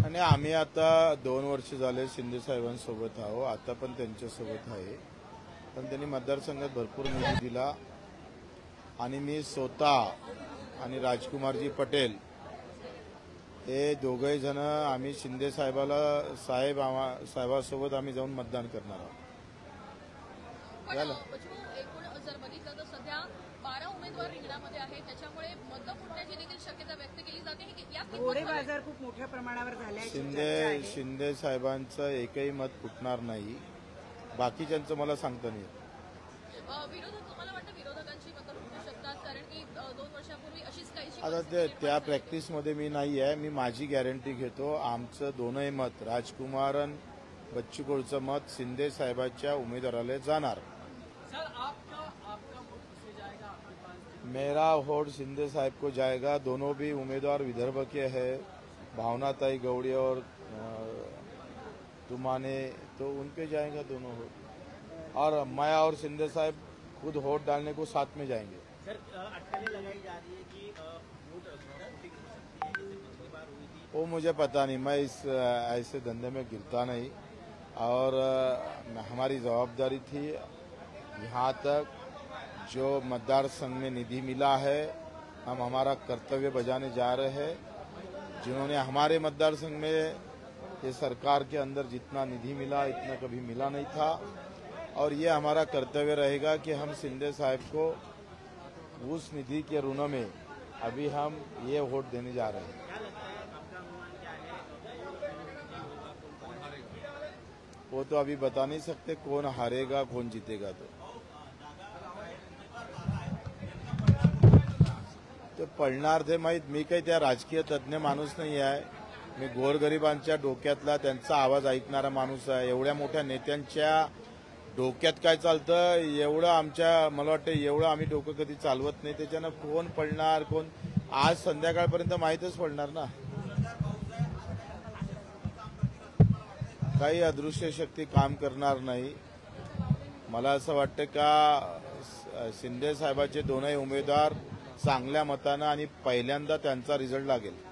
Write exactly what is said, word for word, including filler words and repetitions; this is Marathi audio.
आणि आम्ही आता दोन वर्ष झाले शिंदे साहेबांसोबत आहो, आता पण त्यांच्यासोबत आहे. पण त्यांनी मतदारसंघात भरपूर निधी दिला आणि मी स्वतः आणि राजकुमारजी पटेल हे दोघे जण आम्ही शिंदे साहेबाला साहेब साहेबासोबत आम्ही जाऊन मतदान करणार आहोत. एकूण जर बघितलं तर सध्या बारा उमेदवार रिंगणामध्ये आहेत, त्याच्यामुळे मतं फुटण्याची देखील शक्यता व्यक्त केली जाते. घोडे बाजार खूप मोठ्या प्रमाणावर झाले. शिंदे शिंदे साहेबांचं एकही मत फुटणार नाही. बाकीच्यांचं मला सांगता नाही. विरोधक तुम्हाला वाटतं विरोधकांची मतं फुटू शकतात, कारण की दोन वर्षापूर्वी अशीच काही आता ते त्या प्रॅक्टिसमध्ये मी नाही आहे. मी माझी गॅरंटी घेतो. आमचं दोनही मत राजकुमार बच्चू कडूचं मत शिंदे साहेबांच्या उमेदवाराला जाणार. मेरा वोट शिंदे साहब को जाएगा. दोनों भी उम्मीदवार विदर्भ के हैं, भावनाताई गौड़ी और तुमाने, तो उनके जाएगा दोनों वोट. और मैं और शिंदे साहब खुद वोट डालने को साथ में जाएंगे. सर, अटकलें लगाई जा रही है कि वोट वोटिंग हो सकती है, जैसे पिछली बार हुई थी. वो मुझे पता नहीं. मैं इस ऐसे धंधे में गिरता नहीं और हमारी जवाबदारी थी यहाँ तक जो मतदार संघ में निधि मिला है हम हमारा कर्तव्य बजाने जा रहे हैं. जिन्होंने हमारे मतदार संघ में ये सरकार के अंदर जितना निधि मिला इतना कभी मिला नहीं था और ये हमारा कर्तव्य रहेगा कि हम शिंदे साहब को उस निधि के ऋण में अभी हम ये वोट देने जा रहे हैं. वो तो अभी बता नहीं सकते कौन हारेगा कौन जीतेगा. तो तो पडणार ते माहीत. मी काही त्या राजकीय तज्ज्ञ माणूस नाही आहे. मी गोरगरिबांच्या डोक्यातला त्यांचा आवाज ऐकणारा माणूस आहे. एवढ्या मोठ्या नेत्यांच्या डोक्यात काय चालतं एवढं आमच्या मला वाटतं एवढं आम्ही डोकं कधी चालवत नाही. त्याच्यानं कोण पडणार कोण आज संध्याकाळपर्यंत माहीतच पडणार ना. काही अदृश्य शक्ती काम करणार नाही. मला असं वाटतं का शिंदे साहेबांचे दोनही उमेदवार चांगल्या मतानं आणि पहिल्यांदा त्यांचा रिझल्ट लागेल.